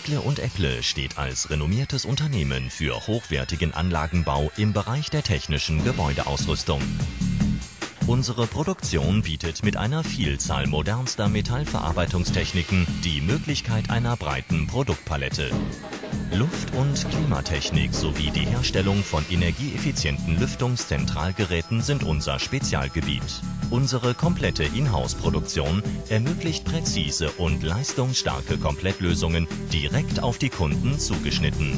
Siegle und Epple steht als renommiertes Unternehmen für hochwertigen Anlagenbau im Bereich der technischen Gebäudeausrüstung. Unsere Produktion bietet mit einer Vielzahl modernster Metallverarbeitungstechniken die Möglichkeit einer breiten Produktpalette. Luft- und Klimatechnik sowie die Herstellung von energieeffizienten Lüftungszentralgeräten sind unser Spezialgebiet. Unsere komplette Inhouse-Produktion ermöglicht präzise und leistungsstarke Komplettlösungen direkt auf die Kunden zugeschnitten.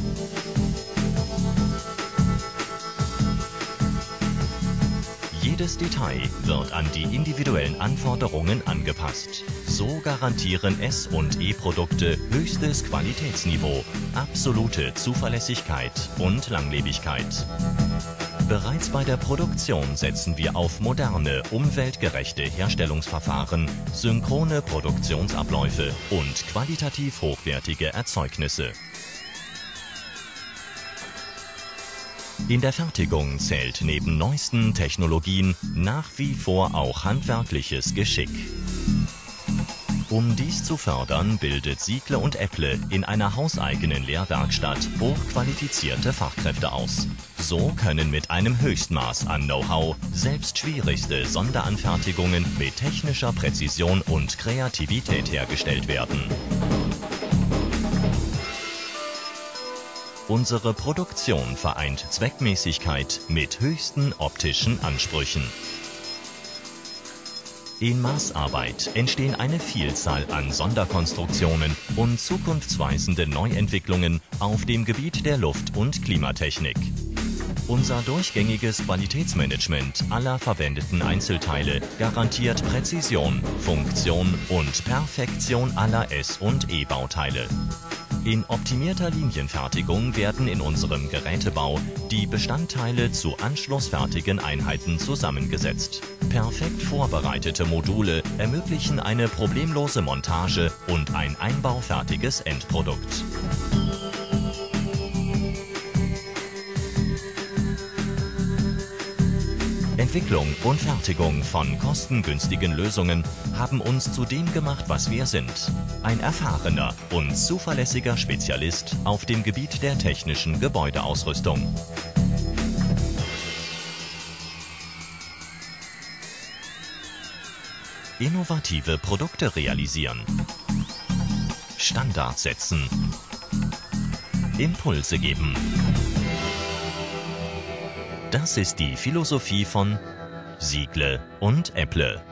Jedes Detail wird an die individuellen Anforderungen angepasst. So garantieren S- und E-Produkte höchstes Qualitätsniveau, absolute Zuverlässigkeit und Langlebigkeit. Bereits bei der Produktion setzen wir auf moderne, umweltgerechte Herstellungsverfahren, synchrone Produktionsabläufe und qualitativ hochwertige Erzeugnisse. In der Fertigung zählt neben neuesten Technologien nach wie vor auch handwerkliches Geschick. Um dies zu fördern, bildet Siegle und Epple in einer hauseigenen Lehrwerkstatt hochqualifizierte Fachkräfte aus. So können mit einem Höchstmaß an Know-how selbst schwierigste Sonderanfertigungen mit technischer Präzision und Kreativität hergestellt werden. Unsere Produktion vereint Zweckmäßigkeit mit höchsten optischen Ansprüchen. In Maßarbeit entstehen eine Vielzahl an Sonderkonstruktionen und zukunftsweisende Neuentwicklungen auf dem Gebiet der Luft- und Klimatechnik. Unser durchgängiges Qualitätsmanagement aller verwendeten Einzelteile garantiert Präzision, Funktion und Perfektion aller S- und E-Bauteile. In optimierter Linienfertigung werden in unserem Gerätebau die Bestandteile zu anschlussfertigen Einheiten zusammengesetzt. Perfekt vorbereitete Module ermöglichen eine problemlose Montage und ein einbaufertiges Endprodukt. Entwicklung und Fertigung von kostengünstigen Lösungen haben uns zu dem gemacht, was wir sind. Ein erfahrener und zuverlässiger Spezialist auf dem Gebiet der technischen Gebäudeausrüstung. Innovative Produkte realisieren. Standards setzen. Impulse geben. Das ist die Philosophie von Siegle und Epple.